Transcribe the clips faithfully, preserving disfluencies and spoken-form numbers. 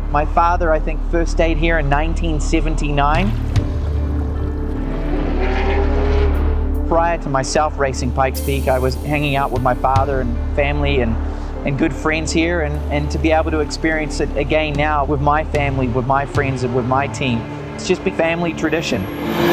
My father, I think, first stayed here in nineteen seventy-nine. Prior to myself racing Pikes Peak, I was hanging out with my father and family and, and good friends here, and, and to be able to experience it again now with my family, with my friends, and with my team, it's just been family tradition.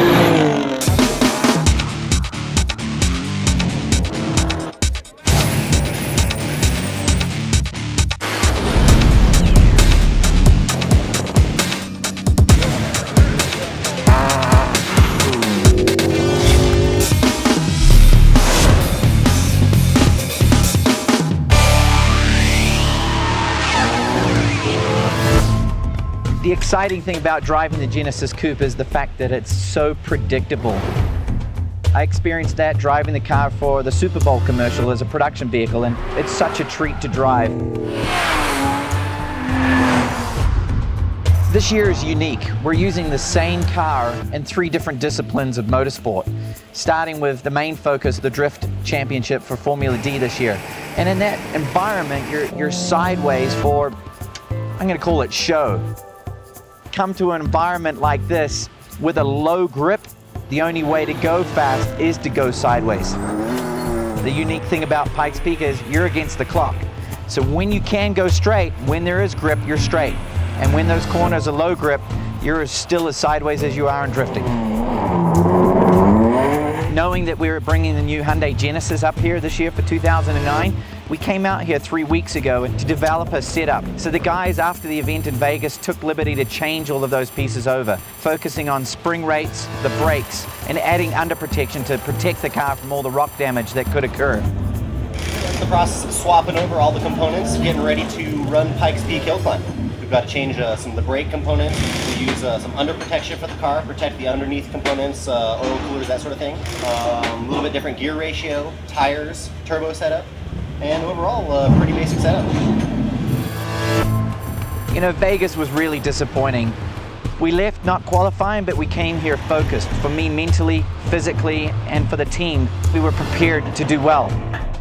The exciting thing about driving the Genesis Coupe is the fact that it's so predictable. I experienced that driving the car for the Super Bowl commercial as a production vehicle, and it's such a treat to drive. This year is unique. We're using the same car in three different disciplines of motorsport, starting with the main focus, the Drift Championship for Formula D this year. And in that environment, you're, you're sideways for, I'm going to call it show. Come to an environment like this with a low grip, the only way to go fast is to go sideways. The unique thing about Pikes Peak is you're against the clock. So when you can go straight, when there is grip, you're straight. And when those corners are low grip, you're as still as sideways as you are in drifting. Knowing that we were bringing the new Hyundai Genesis up here this year for two thousand nine, we came out here three weeks ago to develop a setup. So the guys after the event in Vegas took liberty to change all of those pieces over, focusing on spring rates, the brakes, and adding under protection to protect the car from all the rock damage that could occur. The process of swapping over all the components, getting ready to run Pikes Peak hill climb. We've got to change uh, some of the brake components. We use uh, some under protection for the car, protect the underneath components, uh, oil coolers, that sort of thing. Um, a little bit different gear ratio, tires, turbo setup, and overall, uh, pretty basic setup. You know, Vegas was really disappointing. We left not qualifying, but we came here focused. For me, mentally, physically, and for the team, we were prepared to do well.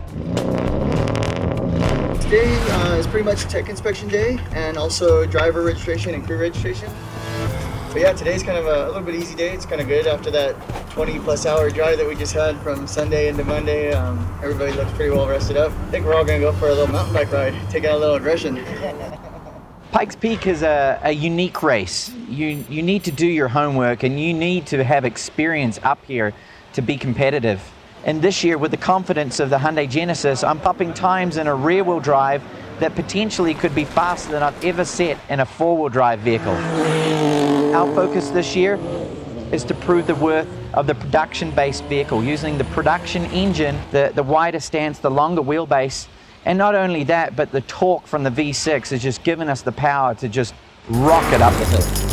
Today uh, is pretty much tech inspection day and also driver registration and crew registration. But yeah, today's kind of a, a little bit easy day. It's kind of good after that twenty plus hour drive that we just had from Sunday into Monday. Um, everybody looks pretty well rested up. I think we're all going to go for a little mountain bike ride, take out a little aggression. Pikes Peak is a, a unique race. You, you need to do your homework and you need to have experience up here to be competitive. And this year, with the confidence of the Hyundai Genesis, I'm popping times in a rear-wheel drive that potentially could be faster than I've ever set in a four-wheel drive vehicle. Our focus this year is to prove the worth of the production-based vehicle, using the production engine, the, the wider stance, the longer wheelbase, and not only that, but the torque from the V six has just given us the power to just rock it up the hill.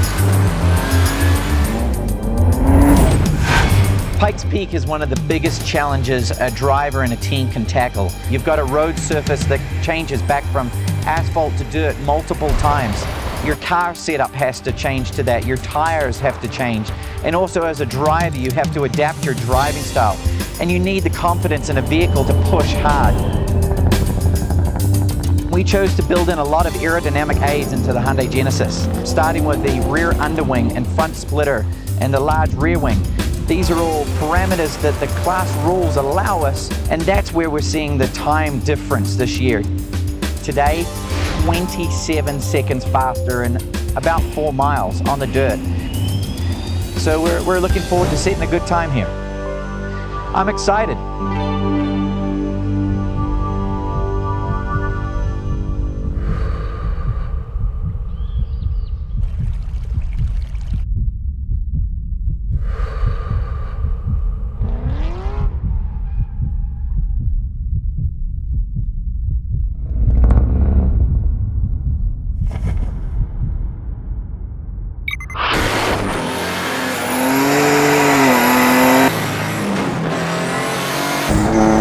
Pikes Peak is one of the biggest challenges a driver and a team can tackle. You've got a road surface that changes back from asphalt to dirt multiple times. Your car setup has to change to that. Your tires have to change. And also as a driver, you have to adapt your driving style. And you need the confidence in a vehicle to push hard. We chose to build in a lot of aerodynamic aids into the Hyundai Genesis, starting with the rear underwing and front splitter and the large rear wing. These are all parameters that the class rules allow us, and that's where we're seeing the time difference this year. Today, twenty-seven seconds faster in about four miles on the dirt. So we're, we're looking forward to setting a good time here. I'm excited. Yeah.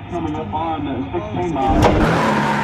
coming up on sixteen miles.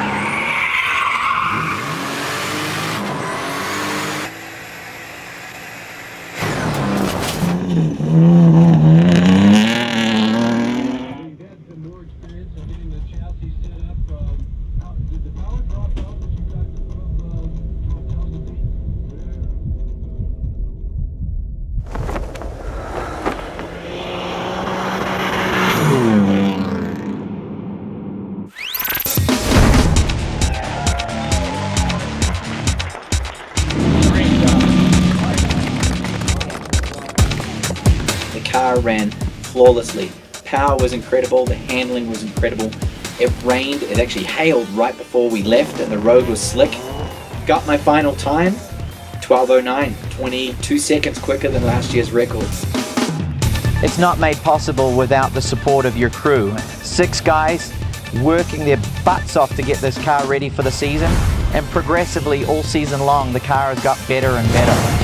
Ran flawlessly. Power was incredible, the handling was incredible. It rained, it actually hailed right before we left and the road was slick. Got my final time, twelve oh nine, twenty-two seconds quicker than last year's record. It's not made possible without the support of your crew. Six guys working their butts off to get this car ready for the season, and progressively all season long the car has got better and better.